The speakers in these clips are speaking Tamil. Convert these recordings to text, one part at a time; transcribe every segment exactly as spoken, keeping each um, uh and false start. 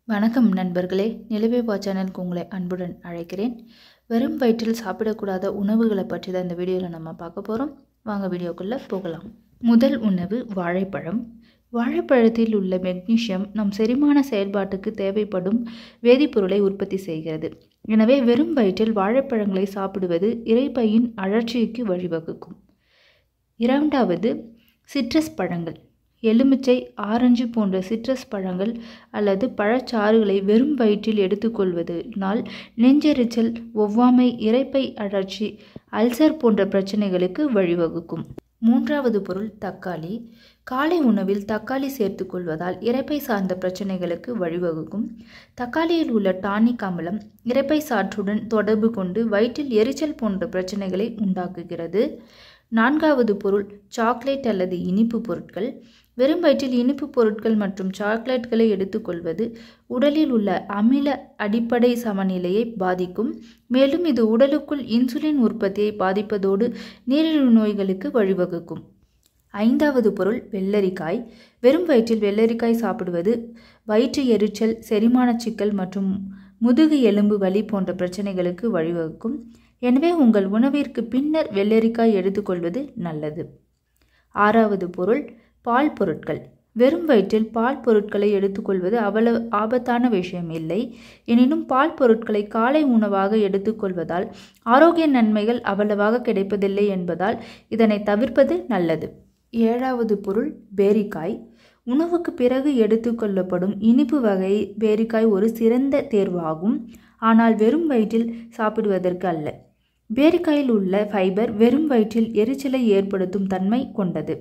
வணக்கம் நண்பர்களே, நிலவேவா சேனலுக்கு உங்களை அன்புடன் அழைக்கிறேன். வெறும் வயிற்றில் சாப்பிடக்கூடாத உணவுகளை பற்றி தான் இந்த வீடியோவில் நம்ம பார்க்க போகிறோம். வாங்க வீடியோக்குள்ளே போகலாம். முதல் உணவு வாழைப்பழம். வாழைப்பழத்தில் உள்ள மெக்னீசியம் நம் செரிமான செயல்பாட்டுக்கு தேவைப்படும் வேதிப்பொருளை உற்பத்தி செய்கிறது. எனவே வெறும் வயிற்றில் வாழைப்பழங்களை சாப்பிடுவது இரைப்பையின் அழற்சிக்கு வழிவகுக்கும். இரண்டாவது சிட்ரஸ் பழங்கள். எலுமிச்சை, ஆரஞ்சு போன்ற சிட்ரஸ் பழங்கள் அல்லது பழச்சாறுகளை வெறும் வயிற்றில் எடுத்துக்கொள்வதனால் நெஞ்செரிச்சல், ஒவ்வாமை, இரைப்பை அழற்சி, அல்சர் போன்ற பிரச்சனைகளுக்கு வழிவகுக்கும். மூன்றாவது பொருள் தக்காளி. காலை உணவில் தக்காளி சேர்த்து கொள்வதால் இரைப்பை சார்ந்த பிரச்சனைகளுக்கு வழிவகுக்கும். தக்காளியில் உள்ள டானிக் அமிலம் இரைப்பை சாற்றுடன் தொடர்பு கொண்டு வயிற்றில் எரிச்சல் போன்ற பிரச்சனைகளை உண்டாக்குகிறது. நான்காவது பொருள் சாக்லேட் அல்லது இனிப்பு பொருட்கள். வெறும் வயிற்றில் இனிப்பு பொருட்கள் மற்றும் சாக்லேட்களை எடுத்துக்கொள்வது உடலில் உள்ள அமில அடிப்படை சமநிலையை பாதிக்கும். மேலும் இது உடலுக்குள் இன்சுலின் உற்பத்தியை பாதிப்பதோடு நீரிழிவு நோய்களுக்கு வழிவகுக்கும். ஐந்தாவது பொருள் வெள்ளரிக்காய். வெறும் வயிற்றில் வெள்ளரிக்காய் சாப்பிடுவது வயிற்று எரிச்சல், செரிமான சிக்கல் மற்றும் முதுகு எலும்பு வலி போன்ற பிரச்சனைகளுக்கு வழிவகுக்கும். எனவே உங்கள் உணவிற்கு பின்னர் வெள்ளரிக்காய் எடுத்துக்கொள்வது நல்லது. ஆறாவது பொருள் பால் பொருட்கள். வெறும் வயிற்றில் பால் பொருட்களை எடுத்துக்கொள்வது அவ்வளவு ஆபத்தான விஷயம் இல்லை. எனினும் பால் பொருட்களை காலை உணவாக எடுத்துக்கொள்வதால் ஆரோக்கிய நன்மைகள் அவ்வளவாக கிடைப்பதில்லை என்பதால் இதனை தவிர்ப்பது நல்லது. ஏழாவது பொருள் பேரிக்காய். உணவுக்கு பிறகு எடுத்துக்கொள்ளப்படும் இனிப்பு வகை பேரிக்காய் ஒரு சிறந்த தேர்வாகும். ஆனால் வெறும் வயிற்றில் சாப்பிடுவதற்கு அல்ல. பேரிக்காயில் உள்ள ஃபைபர் வெறும் வயிற்றில் எரிச்சலை ஏற்படுத்தும் தன்மை கொண்டது.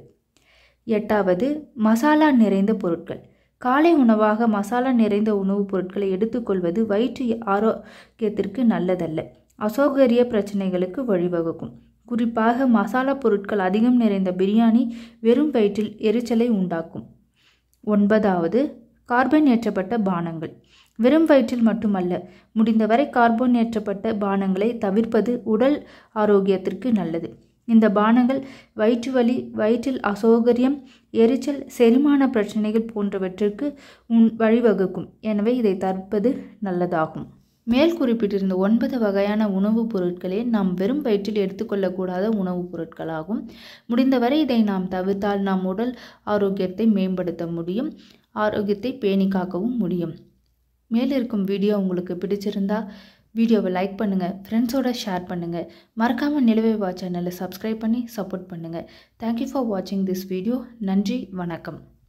எட்டாவது மசாலா நிறைந்த பொருட்கள். காலை உணவாக மசாலா நிறைந்த உணவுப் பொருட்களை எடுத்துக்கொள்வது வயிற்று ஆரோக்கியத்திற்கு நல்லதல்ல, அசௌகரிய பிரச்சனைகளுக்கு வழிவகுக்கும். குறிப்பாக மசாலா பொருட்கள் அதிகம் நிறைந்த பிரியாணி வெறும் வயிற்றில் எரிச்சலை உண்டாக்கும். ஒன்பதாவது கார்பன் ஏற்றப்பட்ட பானங்கள். வெறும் வயிற்றில் மட்டுமல்ல, முடிந்தவரை கார்பன் ஏற்றப்பட்ட பானங்களை தவிர்ப்பது உடல் ஆரோக்கியத்திற்கு நல்லது. இந்த பானங்கள் வயிற்று வலி, வயிற்றில் அசௌகரியம், எரிச்சல், செரிமான பிரச்சனைகள் போன்றவற்றிற்கு வழிவகுக்கும். எனவே இதை தவிர்ப்பது நல்லதாகும். மேல் குறிப்பிட்டிருந்த ஒன்பது வகையான உணவுப் பொருட்களே நாம் வெறும் வயிற்றில் எடுத்துக்கொள்ளக்கூடாத உணவுப் பொருட்களாகும். முடிந்தவரை இதை நாம் தவிர்த்தால் நாம் உடல் ஆரோக்கியத்தை மேம்படுத்த முடியும், ஆரோக்கியத்தை பேணி காக்கவும் முடியும். மேலிருக்கும் வீடியோ உங்களுக்கு பிடிச்சிருந்தா வீடியோவை லைக் பண்ணுங்கள், ஃப்ரெண்ட்ஸோட ஷேர் பண்ணுங்கள். மறக்காமல் நிலவேவா சேனலை சப்ஸ்கிரைப் பண்ணி சப்போர்ட் பண்ணுங்கள். தேங்க்யூ ஃபார் வாட்சிங் திஸ் வீடியோ. நன்றி, வணக்கம்.